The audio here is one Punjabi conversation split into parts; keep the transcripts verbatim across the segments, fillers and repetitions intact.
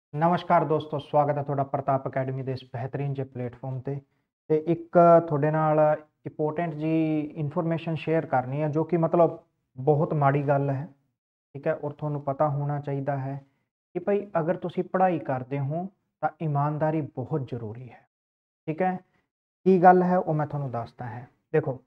नमस्कार दोस्तों, स्वागत है ਤੁਹਾਡਾ ਪ੍ਰਤਾਪ ਅਕੈਡਮੀ ਦੇ ਇਸ ਬਿਹਤਰੀਨ ਜਿਹੇ ਪਲੇਟਫਾਰਮ ਤੇ ਤੇ ਇੱਕ ਤੁਹਾਡੇ ਨਾਲ ਇੰਪੋਰਟੈਂਟ ਜੀ ਇਨਫੋਰਮੇਸ਼ਨ ਸ਼ੇਅਰ ਕਰਨੀ ਹੈ ਜੋ ਕਿ ਮਤਲਬ ਬਹੁਤ ਮਾੜੀ ਗੱਲ ਹੈ। ਠੀਕ ਹੈ, ਔਰ ਤੁਹਾਨੂੰ ਪਤਾ ਹੋਣਾ ਚਾਹੀਦਾ ਹੈ ਕਿ ਭਾਈ ਅਗਰ ਤੁਸੀਂ ਪੜ੍ਹਾਈ ਕਰਦੇ ਹੋ ਤਾਂ ਇਮਾਨਦਾਰੀ ਬਹੁਤ ਜ਼ਰੂਰੀ ਹੈ। ਠੀਕ ਹੈ, ਕੀ ਗੱਲ ਹੈ ਉਹ ਮੈਂ ਤੁਹਾਨੂੰ ਦੱਸਦਾ ਹੈ। ਦੇਖੋ,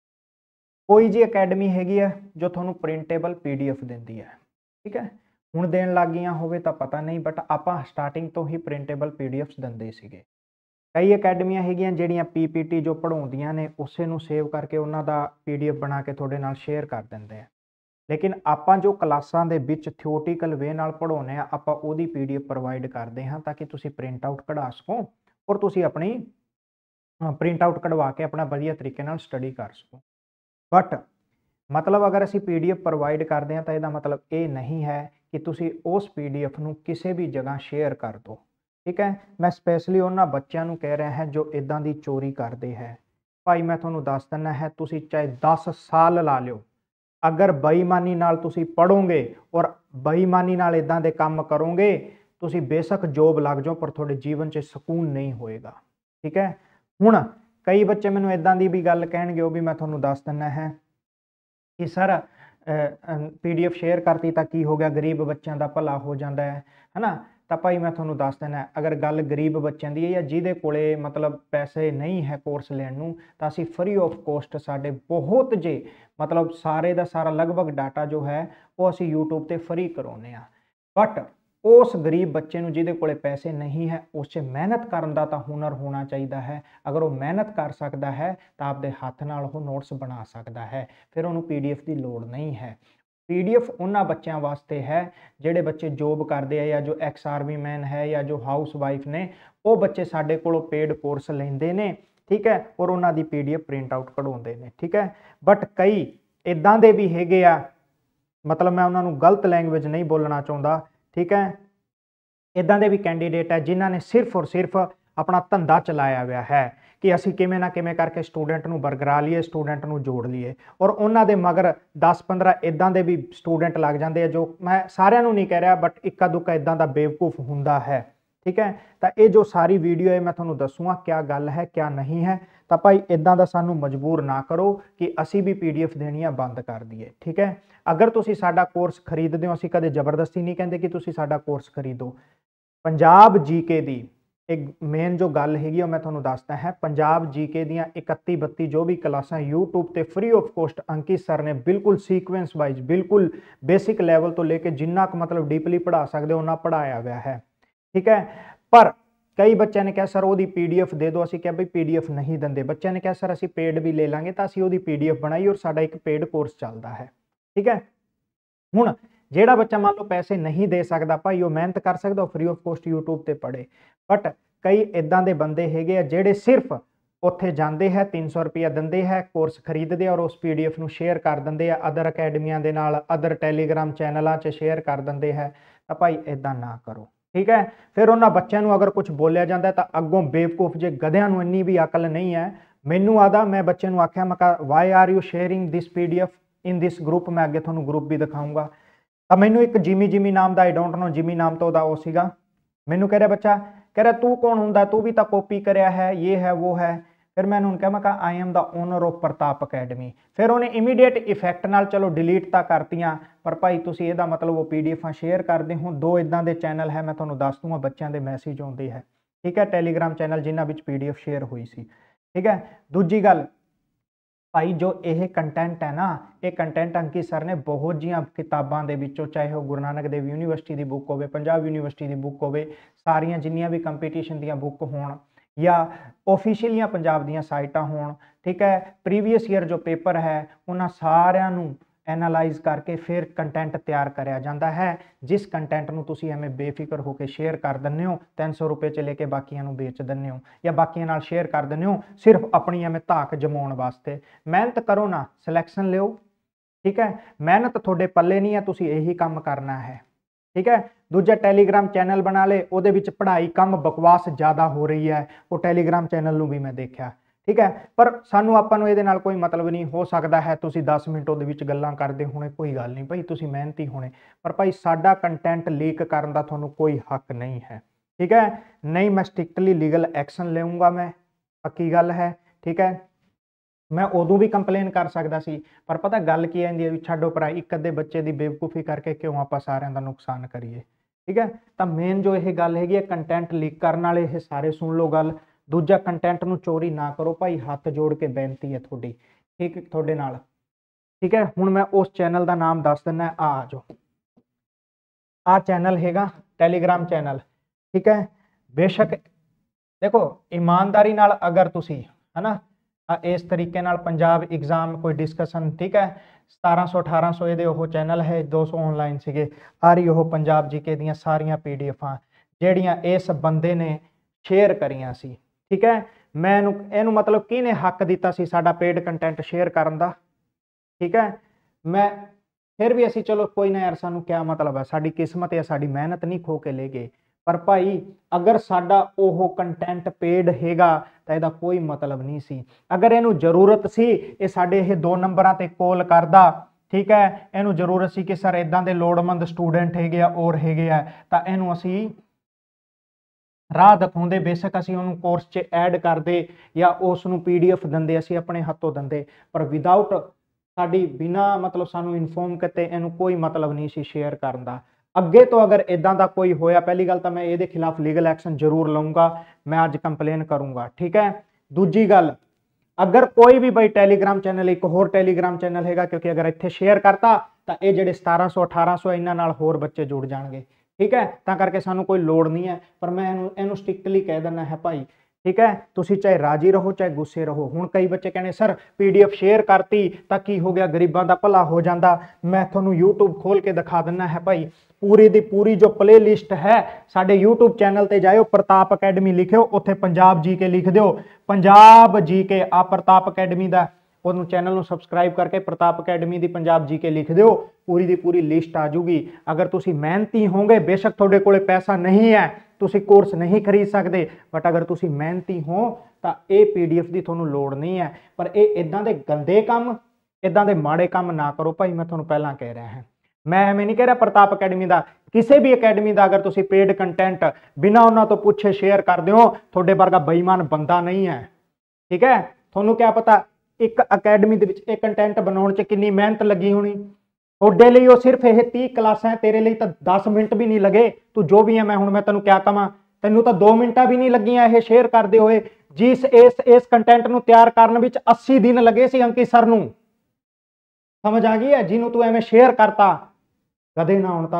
ਕੋਈ ਜੀ ਅਕੈਡਮੀ ਹੈਗੀ ਹੈ ਜੋ ਤੁਹਾਨੂੰ ਪ੍ਰਿੰਟੇਬਲ ਪੀਡੀਐਫ ਦਿੰਦੀ ਹੈ। ਠੀਕ ਹੈ, ਹੁਣ ਦੇਣ ਲੱਗ ਗਈਆਂ ਹੋਵੇ ਤਾਂ ਪਤਾ ਨਹੀਂ, ਬਟ ਆਪਾਂ ਸਟਾਰਟਿੰਗ ਤੋਂ ਹੀ ਪ੍ਰਿੰਟੇਬਲ ਪੀਡੀਐਫਸ ਦਿੰਦੇ ਸੀਗੇ। ਕਈ ਅਕੈਡਮੀਆਂ ਹੈਗੀਆਂ ਜਿਹੜੀਆਂ ਪੀਪੀਟੀ ਜੋ ਪੜ੍ਹਾਉਂਦੀਆਂ ਨੇ ਉਸੇ ਨੂੰ ਸੇਵ ਕਰਕੇ ਉਹਨਾਂ ਦਾ ਪੀਡੀਐਫ ਬਣਾ ਕੇ ਤੁਹਾਡੇ ਨਾਲ ਸ਼ੇਅਰ ਕਰ ਦਿੰਦੇ ਆ। ਲੇਕਿਨ ਆਪਾਂ ਜੋ ਕਲਾਸਾਂ ਦੇ ਵਿੱਚ ਥਿਓਰਟੀਕਲ ਵੇ ਨਾਲ ਪੜ੍ਹਾਉਂਦੇ ਆ, ਆਪਾਂ ਉਹਦੀ ਪੀਡੀਐਫ ਪ੍ਰੋਵਾਈਡ ਕਰਦੇ ਹਾਂ ਤਾਂ ਕਿ ਤੁਸੀਂ ਪ੍ਰਿੰਟ ਆਊਟ ਕਢਾ ਸਕੋ ਔਰ ਤੁਸੀਂ ਆਪਣੀ ਪ੍ਰਿੰਟ ਆਊਟ ਕਢਵਾ ਕੇ ਆਪਣਾ ਵਧੀਆ ਤਰੀਕੇ ਨਾਲ ਸਟੱਡੀ ਕਰ ਸਕੋ। ਬਟ ਮਤਲਬ ਅਗਰ ਅਸੀਂ ਪੀਡੀਐਫ ਪ੍ਰੋਵਾਈਡ ਕਰਦੇ ਹਾਂ ਤਾਂ ਇਹਦਾ ਮਤਲਬ ਇਹ ਨਹੀਂ ਹੈ ਕਿ ਤੁਸੀਂ ਉਸ ਪੀਡੀਐਫ ਨੂੰ ਕਿਸੇ ਵੀ ਜਗ੍ਹਾ ਸ਼ੇਅਰ ਕਰ ਦਿਓ। ਠੀਕ ਹੈ, ਮੈਂ ਸਪੈਸ਼ਲੀ ਉਹਨਾਂ ਬੱਚਿਆਂ ਨੂੰ ਕਹਿ ਰਿਹਾ ਹਾਂ ਜੋ ਇਦਾਂ ਦੀ ਚੋਰੀ ਕਰਦੇ ਹੈ। ਭਾਈ ਮੈਂ ਤੁਹਾਨੂੰ ਦੱਸ ਦਿੰਦਾ ਹੈ, ਤੁਸੀਂ ਚਾਹੇ ਦਸ ਸਾਲ ਲਾ ਲਿਓ, ਅਗਰ ਬੇਈਮਾਨੀ ਨਾਲ ਤੁਸੀਂ ਪੜੋਗੇ ਔਰ ਬੇਈਮਾਨੀ ਨਾਲ ਇਦਾਂ ਦੇ ਕੰਮ ਕਰੋਗੇ, ਤੁਸੀਂ ਬੇਸ਼ੱਕ ਜੋਬ ਲੱਗ ਜਾਓ ਪਰ ਤੁਹਾਡੇ ਜੀਵਨ 'ਚ ਸਕੂਨ ਨਹੀਂ ਹੋਏਗਾ। ਠੀਕ ਹੈ, ਹੁਣ ਕਈ ਬੱਚੇ ਮੈਨੂੰ ਇਦਾਂ ਦੀ ਵੀ ਗੱਲ ਕਹਿਣਗੇ, ਉਹ ਵੀ ਮੈਂ ਤੁਹਾਨੂੰ ਦੱਸ ਦਿੰਦਾ ਹੈ ਕਿ ਸਰ ਪੀਡੀਐਫ ਸ਼ੇਅਰ ਕਰਤੀ ਤਾਂ ਕੀ ਹੋ ਗਿਆ, ਗਰੀਬ ਬੱਚਿਆਂ ਦਾ ਭਲਾ ਹੋ ਜਾਂਦਾ ਹੈ ਹਨਾ। ਤਾਂ ਭਾਈ ਮੈਂ ਤੁਹਾਨੂੰ ਦੱਸ ਦਿੰਦਾ, ਅਗਰ ਗੱਲ ਗਰੀਬ ਬੱਚਿਆਂ ਦੀ ਹੈ ਜਾਂ ਜਿਹਦੇ ਕੋਲੇ ਮਤਲਬ ਪੈਸੇ ਨਹੀਂ ਹੈ ਕੋਰਸ ਲੈਣ ਨੂੰ, ਤਾਂ ਅਸੀਂ ਫਰੀ ਆਫ ਕੋਸਟ ਸਾਡੇ ਬਹੁਤ ਜੇ ਮਤਲਬ ਸਾਰੇ ਦਾ ਸਾਰਾ ਲਗਭਗ ਡਾਟਾ ਜੋ ਹੈ ਉਹ ਅਸੀਂ ਯੂਟਿਊਬ ਤੇ ਫਰੀ ਕਰਾਉਂਦੇ ਆ। ਬਟ ਉਸ ਗਰੀਬ ਬੱਚੇ ਨੂੰ ਜਿਹਦੇ ਕੋਲੇ ਪੈਸੇ ਨਹੀਂ ਹੈ, ਉਸ 'ਚ ਮਿਹਨਤ ਕਰਨ ਦਾ ਤਾਂ ਹੁਨਰ ਹੋਣਾ ਚਾਹੀਦਾ ਹੈ। ਅਗਰ ਉਹ ਮਿਹਨਤ ਕਰ ਸਕਦਾ ਹੈ ਤਾਂ ਆਪਦੇ ਹੱਥ ਨਾਲ ਉਹ ਨੋਟਸ ਬਣਾ ਸਕਦਾ ਹੈ, ਫਿਰ ਉਹਨੂੰ ਪੀਡੀਐਫ ਦੀ ਲੋੜ ਨਹੀਂ ਹੈ। ਪੀਡੀਐਫ ਉਹਨਾਂ ਬੱਚਿਆਂ ਵਾਸਤੇ ਹੈ ਜਿਹੜੇ ਬੱਚੇ ਜੋਬ ਕਰਦੇ ਆ ਜਾਂ ਜੋ ਐਕਸ ਆਰਮੀ ਮੈਨ ਹੈ ਜਾਂ ਜੋ ਹਾਊਸ ਵਾਈਫ ਨੇ, ਉਹ ਬੱਚੇ ਸਾਡੇ ਕੋਲੋਂ ਪੇਡ ਕੋਰਸ ਲੈਂਦੇ ਨੇ। ਠੀਕ ਹੈ, ਔਰ ਉਹਨਾਂ ਦੀ ਪੀਡੀਐਫ ਪ੍ਰਿੰਟ ਆਊਟ ਕਢਾਉਂਦੇ ਨੇ। ਠੀਕ ਹੈ, ਬਟ ਕਈ ਇਦਾਂ ਦੇ ਵੀ ਹੈਗੇ ਆ, ਮਤਲਬ ਮੈਂ ਉਹਨਾਂ ਨੂੰ ਗਲਤ ਲੈਂਗੁਏਜ ਨਹੀਂ ਬੋਲਣਾ ਚਾਹੁੰਦਾ। ਠੀਕ ਹੈ, ਇਦਾਂ ਦੇ ਵੀ ਕੈਂਡੀਡੇਟ ਹੈ ਜਿਨ੍ਹਾਂ ਨੇ ਸਿਰਫ ਔਰ ਸਿਰਫ ਆਪਣਾ ਧੰਦਾ ਚਲਾਇਆ ਹੋਇਆ ਹੈ ਕਿ ਅਸੀਂ ਕਿਵੇਂ ਨਾ ਕਿਵੇਂ ਕਰਕੇ ਸਟੂਡੈਂਟ ਨੂੰ ਬਰਕਰਾਰ ਲਈਏ, ਸਟੂਡੈਂਟ ਨੂੰ ਜੋੜ ਲਈਏ, ਔਰ ਉਹਨਾਂ ਦੇ ਮਗਰ ਦਸ ਪੰਦਰਾਂ ਇਦਾਂ ਦੇ ਵੀ ਸਟੂਡੈਂਟ ਲੱਗ ਜਾਂਦੇ ਆ, ਜੋ ਮੈਂ ਸਾਰਿਆਂ ਨੂੰ ਨਹੀਂ ਕਹਿ ਰਿਹਾ ਬਟ ਇੱਕਾ ਦੁੱਕਾ ਇਦਾਂ ਦਾ ਬੇਵਕੂਫ ਹੁੰਦਾ ਹੈ। ਠੀਕ ਹੈ, ਤਾਂ ਇਹ ਜੋ ਸਾਰੀ ਵੀਡੀਓ ਹੈ ਮੈਂ ਤੁਹਾਨੂੰ ਦੱਸੂਗਾ ਕਿਆ ਗੱਲ ਹੈ ਕਿਆ ਨਹੀਂ ਹੈ। ਤਾਂ ਭਾਈ ਇਦਾਂ ਦਾ ਸਾਨੂੰ ਮਜਬੂਰ ਨਾ ਕਰੋ ਕਿ ਅਸੀਂ ਵੀ ਪੀਡੀਐਫ ਦੇਣੀਆਂ ਬੰਦ ਕਰ ਦਈਏ। ਠੀਕ ਹੈ, ਅਗਰ ਤੁਸੀਂ ਸਾਡਾ ਕੋਰਸ ਖਰੀਦਦੇ ਹੋ, ਅਸੀਂ ਕਦੇ ਜ਼ਬਰਦਸਤੀ ਨਹੀਂ ਕਹਿੰਦੇ ਕਿ ਤੁਸੀਂ ਸਾਡਾ ਕੋਰਸ ਖਰੀਦੋ। ਪੰਜਾਬ ਜੀਕੇ ਦੀ ਇੱਕ ਮੇਨ ਜੋ ਗੱਲ ਹੈਗੀ ਉਹ ਮੈਂ ਤੁਹਾਨੂੰ ਦੱਸਦਾ ਹੈ। ਪੰਜਾਬ ਜੀਕੇ ਦੀਆਂ ਇਕੱਤੀ ਬੱਤੀ ਜੋ ਵੀ ਕਲਾਸਾਂ YouTube ਤੇ free of cost Ankit sir ਨੇ ਬਿਲਕੁਲ ਸੀਕੁਐਂਸ ਵਾਈਜ਼ ਬਿਲਕੁਲ ਬੇਸਿਕ ਲੈਵਲ ਤੋਂ ਲੈ ਕੇ ਜਿੰਨਾ ਕੁ ਮਤਲਬ ਡੀਪਲੀ ਪੜ੍ਹਾ ਸਕਦੇ ਹੋ ਉਹਨਾਂ ਪੜ੍ਹਾਇਆ ਗਿਆ ਹੈ। ਠੀਕ ਹੈ, ਪਰ ਕਈ ਬੱਚਿਆਂ ਨੇ ਕਿਹਾ ਸਰ ਉਹਦੀ ਪੀਡੀਐਫ ਦੇ ਦਿਓ। ਅਸੀਂ ਕਿਹਾ ਬਈ ਪੀਡੀਐਫ ਨਹੀਂ ਦਿੰਦੇ। ਬੱਚਿਆਂ ਨੇ ਕਿਹਾ ਸਰ ਅਸੀਂ ਪੇਡ ਵੀ ਲੈ ਲਾਂਗੇ, ਤਾਂ ਅਸੀਂ ਉਹਦੀ ਪੀਡੀਐਫ ਬਣਾਈ ਔਰ ਸਾਡਾ ਇੱਕ ਪੇਡ ਕੋਰਸ ਚੱਲਦਾ ਹੈ। ਠੀਕ ਹੈ, ਹੁਣ ਜਿਹੜਾ ਬੱਚਾ ਮੰਨ ਲਓ ਪੈਸੇ ਨਹੀਂ ਦੇ ਸਕਦਾ, ਭਾਈ ਉਹ ਮਿਹਨਤ ਕਰ ਸਕਦਾ, ਉਹ ਫ੍ਰੀ ਆਫ ਕੋਸਟ YouTube ਤੇ ਪੜ੍ਹੇ। ਬਟ ਕਈ ਇਦਾਂ ਦੇ ਬੰਦੇ ਹੈਗੇ ਆ ਜਿਹੜੇ ਸਿਰਫ ਉੱਥੇ ਜਾਂਦੇ ਹੈ, ਤਿੰਨ ਸੌ ਰੁਪਇਆ ਦਿੰਦੇ ਹੈ, ਕੋਰਸ ਖਰੀਦਦੇ ਔਰ ਉਸ ਪੀਡੀਐਫ ਨੂੰ ਸ਼ੇਅਰ ਕਰ ਦਿੰਦੇ ਆ ਅਦਰ ਅਕੈਡਮੀਆਂ ਦੇ ਨਾਲ, ਅਦਰ ਟੈਲੀਗ੍ਰਾਮ ਚੈਨਲਾਂ 'ਚ ਸ਼ੇਅਰ ਕਰ ਦਿੰਦੇ ਹੈ। ਤਾਂ ਭਾਈ ਇਦਾਂ ਨਾ ਕਰੋ। ਠੀਕ ਹੈ, ਫਿਰ ਉਹਨਾਂ ਬੱਚਿਆਂ ਨੂੰ ਅਗਰ ਕੁਝ ਬੋਲਿਆ ਜਾਂਦਾ ਤਾਂ ਅੱਗੋਂ ਬੇਵਕੂਫ ਜੇ ਗਧਿਆਂ ਨੂੰ ਇੰਨੀ ਵੀ ਅਕਲ ਨਹੀਂ ਹੈ। ਮੈਨੂੰ ਆਦਾ ਮੈਂ ਬੱਚੇ ਨੂੰ ਆਖਿਆ, ਮੈਂ ਕਿਹਾ why are you sharing this PDF in this group, ਮੈਂ ਅੱਗੇ ਤੁਹਾਨੂੰ ਗਰੁੱਪ ਵੀ ਦਿਖਾਊਂਗਾ। ਤਾਂ ਮੈਨੂੰ ਇੱਕ ਜਿਮੀ ਜਿਮੀ ਨਾਮ ਦਾ, ਆਈ ਡੋਂਟ ਨੋ ਜਿਮੀ ਨਾਮ ਤੋਂ ਉਹਦਾ ਉਹ ਸੀਗਾ, ਮੈਨੂੰ ਕਹਿ ਰਿਹਾ ਬੱਚਾ, ਕਹਿ ਰਿਹਾ ਤੂੰ ਕੌਣ ਹੁੰਦਾ, ਤੂੰ ਵੀ ਤਾਂ ਕਾਪੀ ਕਰਿਆ ਹੈ, ਇਹ ਹੈ ਉਹ ਹੈ। ਫਿਰ ਮੈਂ ਉਹਨੂੰ ਕਿਹਾ, ਮੈਂ ਕਿਹਾ I am the owner of Pratap academy. ਫਿਰ ਉਹਨੇ ਇਮੀਡੀਏਟ ਇਫੈਕਟ ਨਾਲ ਚਲੋ ਡਿਲੀਟ ਤਾਂ ਕਰਤੀਆਂ, ਪਰ ਭਾਈ ਤੁਸੀਂ ਇਹਦਾ ਮਤਲਬ ਉਹ ਪੀਡੀਐਫਾਂ ਸ਼ੇਅਰ ਕਰਦੇ ਹੋ। ਦੋ ਇਦਾਂ ਦੇ ਚੈਨਲ ਹੈ, ਮੈਂ ਤੁਹਾਨੂੰ ਦੱਸ ਦੂੰਗਾ, ਬੱਚਿਆਂ ਦੇ ਮੈਸੇਜ ਆਉਂਦੇ ਹੈ। ਠੀਕ ਹੈ, ਟੈਲੀਗ੍ਰਾਮ ਚੈਨਲ ਜਿਨ੍ਹਾਂ ਵਿੱਚ ਪੀਡੀਐਫ ਸ਼ੇਅਰ ਹੋਈ ਸੀ। ਠੀਕ ਹੈ, ਦੂਜੀ ਗੱਲ ਭਾਈ ਜੋ ਇਹ ਕੰਟੈਂਟ ਹੈ ਨਾ, ਇਹ ਕੰਟੈਂਟ ਅੰਕਿਤ ਸਰ ਨੇ ਬਹੁਤ ਜੀਆਂ ਕਿਤਾਬਾਂ ਦੇ ਵਿੱਚੋਂ, ਚਾਹੇ ਉਹ ਗੁਰੂ ਨਾਨਕ ਦੇਵ ਯੂਨੀਵਰਸਿਟੀ ਦੀ ਬੁੱਕ ਹੋਵੇ, ਪੰਜਾਬ ਯੂਨੀਵਰਸਿਟੀ ਦੀ ਬੁੱਕ ਹੋਵੇ, ਸਾਰੀਆਂ ਜਿੰਨੀਆਂ ਵੀ ਕੰਪੀਟੀਸ਼ਨ ਦੀਆਂ ਬੁੱਕ ਹੋਣ ਜਾਂ ਆਫੀਸ਼ੀਅਲੀਆਂ ਪੰਜਾਬ ਦੀਆਂ ਸਾਈਟਾਂ ਹੋਣ, ਠੀਕ ਹੈ, ਪ੍ਰੀਵੀਅਸ ਈਅਰ ਜੋ ਪੇਪਰ ਹੈ ਉਹਨਾਂ ਸਾਰਿਆਂ ਨੂੰ ਐਨਾਲਾਈਜ਼ ਕਰਕੇ ਫਿਰ ਕੰਟੈਂਟ ਤਿਆਰ ਕਰਿਆ ਜਾਂਦਾ ਹੈ, ਜਿਸ ਕੰਟੈਂਟ ਨੂੰ ਤੁਸੀਂ ਐਵੇਂ ਬੇਫਿਕਰ ਹੋ ਕੇ ਸ਼ੇਅਰ ਕਰ ਦਿੰਦੇ ਹੋ, ਤਿੰਨ ਸੌ ਰੁਪਏ 'ਚ ਲੈ ਕੇ ਬਾਕੀਆਂ ਨੂੰ ਵੇਚ ਦਿੰਦੇ ਹੋ ਜਾਂ ਬਾਕੀਆਂ ਨਾਲ ਸ਼ੇਅਰ ਕਰ ਦਿੰਦੇ ਹੋ ਸਿਰਫ ਆਪਣੀ ਐਵੇਂ ਧਾਕ ਜਮਾਉਣ ਵਾਸਤੇ। ਮਿਹਨਤ ਕਰੋ ਨਾ, ਸਿਲੈਕਸ਼ਨ ਲਿਓ। ਠੀਕ ਹੈ, ਮਿਹਨਤ ਤੁਹਾਡੇ ਪੱਲੇ ਨਹੀਂ ਹੈ, ਤੁਸੀਂ ਇਹੀ ਕੰਮ ਕਰਨਾ ਹੈ। ਠੀਕ ਹੈ, ਦੂਜਾ ਟੈਲੀਗ੍ਰਾਮ ਚੈਨਲ ਬਣਾ ਲੇ, ਉਹਦੇ ਵਿੱਚ ਪੜ੍ਹਾਈ ਕਮ ਬਕਵਾਸ ਜ਼ਿਆਦਾ ਹੋ ਰਹੀ ਹੈ। ਉਹ ਟੈਲੀਗ੍ਰਾਮ ਚੈਨਲ ਨੂੰ ਵੀ ਮੈਂ ਦੇਖਿਆ। ठीक है। पर सानू आपां नूं इहदे नाल कोई मतलब नहीं। हो सकता है तुसीं दस मिनट उहदे विच गल्लां करदे होणे, कोई गल नहीं भाई, तुसीं मेहनती होणे, पर भाई साडा कंटेंट लीक करन दा तुहानूं कोई हक नहीं है। ठीक है, नहीं मैं स्ट्रिक्टली लीगल एक्शन लेऊंगा, मैं पक्की गल है। ठीक है, मैं उदों भी कंप्लेन कर सकदा सी, पर पता गल की आंदी है, छड्डो परा, एक अद्धे बच्चे की बेवकूफ़ी करके क्यों आपां सारिਆਂ ਦਾ नुकसान करिए। ठीक है, तो मेन जो यह गल हैगी है, कंटेंट लीक करने वाले ये सारे सुन लो गल। दूजा, कंटेंट नूं चोरी ना करो भाई, हाथ जोड़ के बेनती है थोड़ी, ठीक थोड़े नाल। ठीक है, हुण मैं उस चैनल का नाम दस दिना, आ जाओ, आ चैनल हैगा टैलीग्राम चैनल। ठीक है, बेशक देखो ईमानदारी नाल अगर तुसी है ना इस तरीके नाल पंजाब एग्जाम कोई डिस्कशन, ठीक है, सतारह सौ अठारह सौ ये चैनल है, दो सौ ऑनलाइन सीगे, आ रही वो पंजाब जीके दियां सारियां पी डी एफां जेड़ियां इस बंदे ने शेयर करियां सी। ठीक है, मैं इनू मतलब किने हक दिता सी साडा पेड कंटेंट शेयर करन दा। ठीक है, मैं फिर भी असी चलो कोई ना यार, सानू क्या मतलब है, साडी किस्मत या साडी मेहनत नहीं खो के ले गए, पर भाई अगर साडा ओह कंटेंट पेड हैगा तो यदा कोई मतलब नहीं सी। अगर इनू जरूरत सी ये साडे ये दो नंबरां ते कॉल करदा, ठीक है, इनू जरूरत सी कि सर इदां दे लोड़मंद स्टूडेंट हैगे आ और हैगे आ, तां इनू असी राह दिखाते, बेशक असी उन्होंने कोर्स च ऐड करते या उसनू पी डी एफ देंगे, असी अपने हथों देंगे, पर विदाउट साड़ी बिना मतलब सानू इनफॉर्म किते इनू कोई मतलब नहीं सी शेयर करन दा। अगे तो अगर इदां दा कोई होया, पहली गल तो मैं ये खिलाफ लीगल एक्शन जरूर लूँगा, मैं अज कंप्लेन करूँगा। ठीक है, दूजी गल, अगर कोई भी भाई टैलीग्राम चैनल, एक होर टैलीग्राम चैनल हैगा, क्योंकि अगर इत्थे शेयर करता तो ये जेडे सतारह सौ अठारह सौ इन्हां नाल होर बच्चे जुड़ जाएंगे। ठीक है, ता करके सानू कोई लोड़ नहीं है, पर मैं इनू स्ट्रिक्टली कह देना है भाई। ठीक है, तुसी चाहे राजी रहो चाहे गुस्से रहो। हुण कई बच्चे कहने sir P D F share करती तो की हो गया, गरीबां दा भला हो जाता। मैं तुहानू यूट्यूब खोल के दिखा देना है भाई, पूरी दी पूरी जो प्ले लिस्ट है साडे यूट्यूब चैनल ते जाओ, प्रताप अकैडमी लिखियो, उत्थे पंजाब जी के लिख दो, पंजाब जी के आ प्रताप अकैडमी का उन्होंने चैनल में सबसक्राइब करके प्रताप अकैडमी की पंजाब जी के लिख दो, पूरी दी पूरी लिस्ट आ जूगी। अगर तुसी मेहनती होंगे, बेशक थोड़े कोले पैसा नहीं है, तुसी कोर्स नहीं खरीद सकते, बट अगर तुसी मेहनती हो तो ये पी डी एफ की थोनू लोड़ नहीं है। पर ये इदां दे गंदे काम, इदां दे माड़े काम ना करो भाई, मैं थोनू पहला कह रहा है। मैं एवें नहीं कह रहा प्रताप अकैडमी का, किसी भी अकैडमी का अगर तुसी पेड कंटेंट बिना उन्होंने तो पूछे शेयर कर दो, थोड़े वर्गा बेईमान बंदा नहीं है। ठीक है, थोनू क्या पता एक अकैडमी दे विच एक कंटेंट बनाने च कितनी मेहनत लगी होनी। थोड़े लिए वो सिर्फ यह तीह क्लासा है, तेरे लिए तो दस मिनट भी नहीं लगे, तू जो भी है, मैं हूँ मैं तेन क्या कहां, तेनों तो दो मिनटा भी नहीं लगियां यह शेयर करते हुए। जिस इस इस कंटेंट नूं तैयार करने विच अस्सी दिन लगे सी अंकित सर नूं, समझ आ गई है, जिन्हों तू एवें शेयर करता कदे ना आउण तां।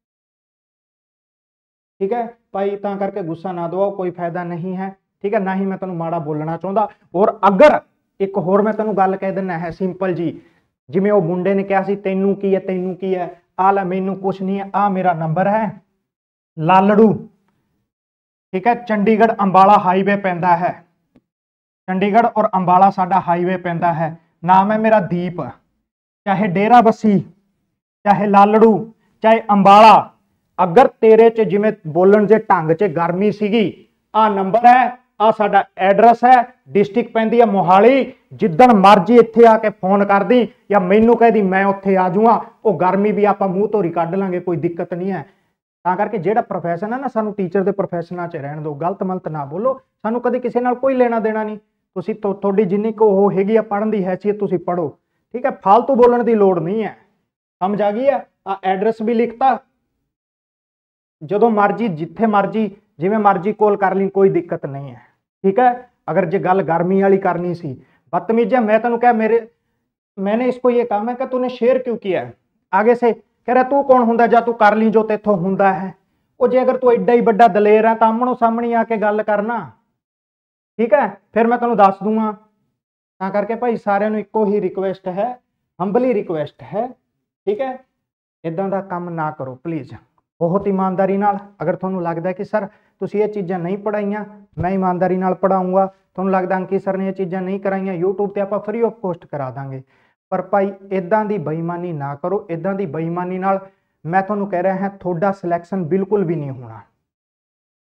ठीक है भाई, ता करके गुस्सा ना दवाओ, कोई फायदा नहीं है। ठीक है, ना ही मैं तेनों माड़ा बोलना चाहता। और अगर एक होर मैं तेनों गल कह देना है सिंपल जी, जिवें वो मुंडे ने कहा सी तैनू की है तैनू की है, आ लै मैनू कुछ नहीं है, आ मेरा नंबर है लालड़ू। ठीक है, चंडीगढ़ अंबाला हाईवे पैंदा है, चंडीगढ़ और अंबाला साडा हाईवे पैंदा है। नाम है मेरा दीप, चाहे डेरा बस्सी चाहे लालड़ू चाहे अंबाला, अगर तेरे च जिवें बोलन जे ढंग च गर्मी सीगी, आ नंबर है, आ साडा एड्रैस है, डिस्ट्रिक्ट पैंदी है मोहाली। जिद्दन मर्जी इत्थे आके फोन कर दी या मैनू कह दी, मैं उत्थे आ जाऊंगा, वो गर्मी भी आपां मूँह धोरी कढ लांगे, कोई दिक्कत नहीं है। तां करके जिहड़ा प्रोफैशन है ना, सानू टीचर के प्रोफैशनां च रहण दो, गलत मलत ना बोलो, सानू कदे किसी नाल कोई लेना देना नहीं। तुसीं तुहाडी जिन्नी को वो हैगी आ पढ़न दी हैसियत, तुसीं पढ़ो। ठीक है, फालतू बोलण दी लोड़ नहीं है, समझ आ गई है। आ एड्रैस भी लिखता, जो मर्जी जिथे मर्जी जिवें मर्जी कॉल कर ली, कोई दिक्कत नहीं है। ठीक है, अगर जो गल गर्मी वाली करनी सी, बदतमीज है, मैं तेनों क्या मेरे मैंने इसको ये कहा, मैं क्या तूने शेयर क्यों किया है, आगे से कह रहा तू कौन हुंदा, जा तू कर ली जो तेथों हुंदा है। वो जे अगर तू एडा ही बड़ा दलेर है तो आमनो सामने आके गल करना। ठीक है, फिर मैं तेनों दस दूंगा। तां करके भाई सारिਆਂ ਨੂੰ इको ही रिक्वेस्ट है, हंबली रिक्वेस्ट है। ठीक है, इदां दा काम ना करो प्लीज़, बहुत ईमानदारी नाल। अगर तुहानू लगदा है कि सर तुसीं ये चीज़ां नहीं पढ़ाइयां, मैं ईमानदारी नाल पढ़ाऊँगा, तुहानू लगदा अंकित सर ने ये चीज़ां नहीं कराइयां, यूट्यूब ते आपां फ्री ऑफ कॉस्ट करा दांगे। पर भाई इदां दी बेईमानी ना करो, इदां दी बेईमानी नाल मैं तुहानू कह रहा है तुहाडा सिलैक्शन बिल्कुल भी नहीं होना।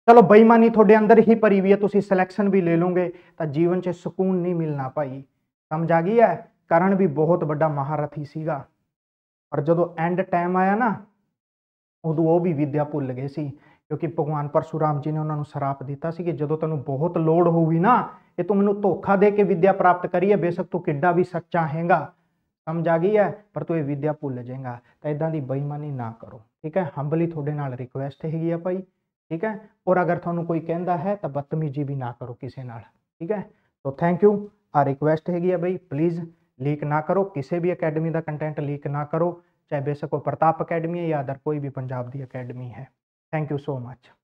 ਚਲੋ ਬੇਈਮਾਨੀ ਤੁਹਾਡੇ ਅੰਦਰ ਹੀ ਭਰੀ ਵੀ ਹੈ, ਤੁਸੀਂ ਸਿਲੈਕਸ਼ਨ ਵੀ ਲੈ ਲਓਗੇ ਤਾਂ ਜੀਵਨ 'ਚ ਸਕੂਨ ਨਹੀਂ ਮਿਲਣਾ ਭਾਈ। ਸਮਝ ਆ ਗਈ ਹੈ। ਕਰਨ ਵੀ ਬਹੁਤ ਵੱਡਾ ਮਹਾਰਥੀ ਸੀਗਾ, ਪਰ ਜਦੋਂ ਐਂਡ ਟਾਈਮ ਆਇਆ ਨਾ ਉਦੋਂ ਉਹ ਵੀ ਵਿਦਿਆ ਭੁੱਲ ਗਏ ਸੀ, ਕਿਉਂਕਿ ਭਗਵਾਨ ਪਰਸ਼ੁਰਾਮ ਜੀ ਨੇ ਉਹਨਾਂ ਨੂੰ ਸ਼ਰਾਪ ਦਿੱਤਾ ਸੀ ਕਿ ਜਦੋਂ ਤੈਨੂੰ ਬਹੁਤ ਲੋੜ ਹੋਊਗੀ ਨਾ, ਇਹ ਤੂੰ ਮੈਨੂੰ ਧੋਖਾ ਦੇ ਕੇ ਵਿਦਿਆ ਪ੍ਰਾਪਤ ਕਰੀ ਹੈ, ਬੇਸ਼ੱਕ ਤੂੰ ਕਿੱਡਾ ਵੀ ਸੱਚਾ ਹੈਗਾ, ਸਮਝ ਆ ਗਈ ਹੈ, ਪਰ ਤੂੰ ਇਹ ਵਿਦਿਆ ਭੁੱਲ ਜਾਏਗਾ। ਤਾਂ ਇਦਾਂ ਦੀ ਬੇਈਮਾਨੀ ਨਾ ਕਰੋ, ਠੀਕ ਹੈ। ਹੰਬਲੀ ਤੁਹਾਡੇ ਨਾਲ ਰਿਕੁਐਸਟ ਹੈਗੀ ਆ ਭਾਈ, ਠੀਕ ਹੈ। ਔਰ ਅਗਰ ਤੁਹਾਨੂੰ ਕੋਈ ਕਹਿੰਦਾ ਹੈ ਤਾਂ ਬਦਤਮੀਜੀ ਵੀ ਨਾ ਕਰੋ ਕਿਸੇ ਨਾਲ, ਠੀਕ ਹੈ। So thank you. ਆ ਰਿਕੁਐਸਟ ਹੈਗੀ ਆ ਬਈ, ਪਲੀਜ਼ ਲੀਕ ਨਾ ਕਰੋ, ਕਿਸੇ ਵੀ ਅਕੈਡਮੀ ਦਾ ਕੰਟੈਂਟ ਲੀਕ ਨਾ ਕਰੋ, ਚਾहे बेशक वो प्रताप अकेडमी है या अदर कोई भी पंजाब की अकेडमी है। Thank you so much.